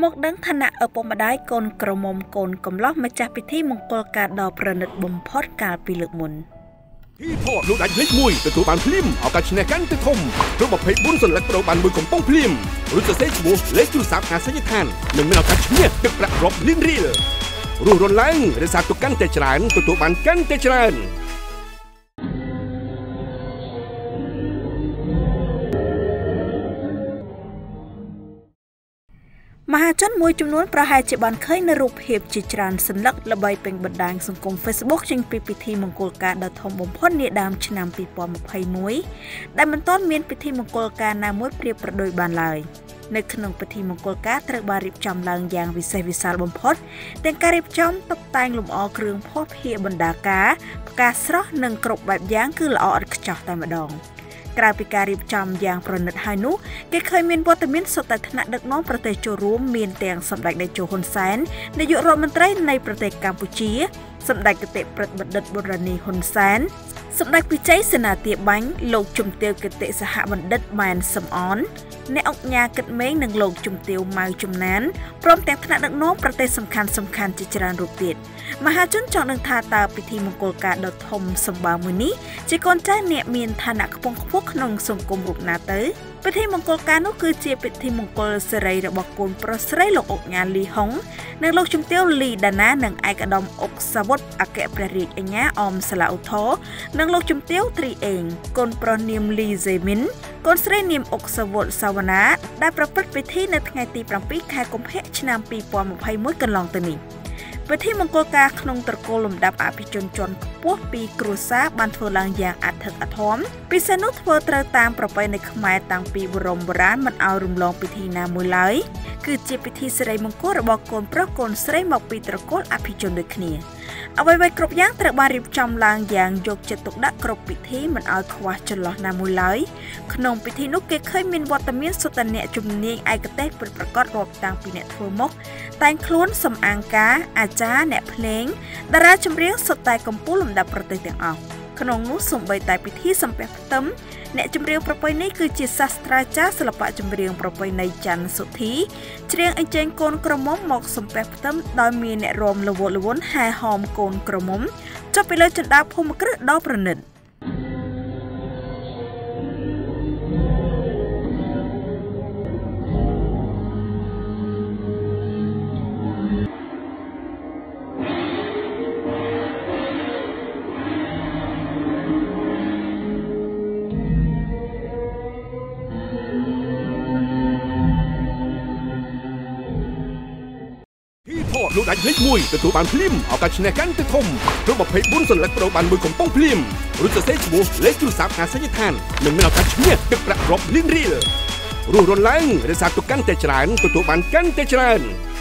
មកដឹងឋានៈឪពុកម្ដាយកូនក្រមុំកូនកំឡោះម្ចាស់ពិធីមង្គលការដ៏ប្រណិតបំផុតកាលពីលើកមុនទីថតលោកដាច់លេខ1ទទួលបានភ្លាមឱកាសឈ្នះកាន់ទៅធំព្រោះ24សន្លឹកប្រដូរបានមួយកំប៉ុងភ្លាមឬសរសេរឈ្មោះលេខទូរស័ព្ទអាសយដ្ឋាននិងមានឱកាសឈ្នះទឹកប្រាក់រាប់លានរៀលរស់រនឡើងរក្សាទុកកាន់តែច្រើនទទួលបានកាន់តែច្រើនមហាជនមួយចំនួនប្រហែលជាបានឃើញនៅរូបភាពជាច្រើនសន្លឹកល្បីពេញបណ្ដាញសង្គម Facebook ចេញពីពិធីមង្គលការដ៏ធំបំផុតនាដើមឆ្នាំ2021ដែលមិនទាន់មានពិធីមង្គលការណាមួយប្រៀបប្រដូចបានឡើយនៅក្នុងពិធីមង្គលការត្រូវបានរៀបចំឡើងយ៉ាងវិសេសវិសាលបំផុតទាំងការរៀបចំតុបតែងលម្អគ្រឿងភស្តុភារបណ្ដាការផ្កាស្រស់និងគ្រប់បែបយ៉ាងគឺល្អឥតខ្ចោះតែម្ដងក្រៅពីការរៀបចំយ៉ាងប្រណិតហើយនោះគេឃើញមានវត្តមានសុទ្ធតែថ្នាក់ដឹកនាំប្រទេសចូលរួមមានទាំងសម្ដេចតេជោហ៊ុនសែននាយករដ្ឋមន្ត្រីនៃប្រទេសកម្ពុជាសម្ដេចគតិប្រិទ្ធបណ្ឌិតបូរនីហ៊ុនសែនសម្ដេចវិជ័យសេនាធាបាញ់លោកជំទាវគតិសហបណ្ឌិតម៉ែនសំអនអ្នកអង្គការគិតមេងនិងលោកជំទាវម៉ៅជំនានព្រមទាំងថ្នាក់ដឹកនាំប្រទេសសំខាន់ជាច្រើនរូបទៀតមហាជនចង់ដឹងថាតើពិធីមង្គលការដ៏ធំសម្បើមមួយនេះជាកូនចៅអ្នកមានឋានៈខ្ពង់ខ្ពស់ក្នុងសង្គមរូបណាទៅពិធីមង្គលការនោះគឺជាពិធីមង្គលសិរីរបស់កូនប្រុសស្រីលោកអុកញ៉ាលីហុងនិងលោកជំទាវលីដាណានិងឯកឧត្តមអុកសាវុតអគ្គព្រះរាជអាជ្ញាអមសាឡាឧទ្ធរនិងលោកជំទាវទ្រីអេងកូនប្រុសនាមលីសេមីនកូនស្រីនាមអុកសាវុតសាវណ្ណាដែលប្រព្រឹត្តពិធីនៅថ្ងៃទី7ខែកុម្ភៈឆ្នាំ2021កន្លងទៅនេះពិធីមង្គលការក្នុងត្រកូលលំដាប់អភិជនជាន់ខ្ពស់ពីគ្រួសារបានធ្វើឡើងយ៉ាងអធិកអធមពិសេសនោះធ្វើត្រូវតាមប្រពៃណីខ្មែរតាំងពីបរមបុរាណមិនឲ្យរំលងពិធីណាមួយឡើយគឺជាពិធីសិរីមង្គលរបស់កូនប្រុសកូនស្រីមកពីត្រកូលអភិជនដូចគ្នាអ្វីៗគ្រប់យ៉ាងត្រូវបានរៀបចំឡើងយ៉ាងយកចិត្តទុកដាក់គ្រប់ពិធីមិនឲ្យខ្វះចន្លោះណាមួយឡើយក្នុងពិធីនោះគេឃើញមានវត្តមានសុទ្ធតែអ្នកជំនាញឯកទេសពិតប្រាកដរាប់តាំងពីអ្នកធ្វើមុខតែងខ្លួនសំអាងការអាចារ្យអ្នកភ្លេងតារាចម្រៀងសុទ្ធតែកំពូលលំដាប់ប្រទេសទាំងអស់ក្នុងនោះសូម្បីតែពិធីសំពះផ្ទឹមអ្នកចម្រៀងប្រពៃណីគឺជាសាស្ត្រាចារ្យសិល្បៈចម្រៀងប្រពៃណីច័ន្ទសុធីច្រៀងអញ្ជើញកូនក្រមុំមកសំពះផ្ទឹមដោយមានអ្នករាំល្វត់ល្វន់ហែហោមកូនក្រមុំចុះពីលើជណ្ដាលភូមិគ្រឹះដ៏ប្រណិតលោកដាច់លេខ1ទទួលបានភ្លាមឱកាសឈ្នះកាន់ទៅធំព្រោះ24សន្លឹកប្រដូរបានមួយកំប៉ុងភ្លាមឬសរសេរឈ្មោះលេខទូរស័ព្ទអាសយដ្ឋាននិងមានឱកាសឈ្នះទឹកប្រាក់រាប់លានរៀលរស់រនឡើងរក្សាទុកកាន់តែច្រើនទទួលបានកាន់តែច្រើន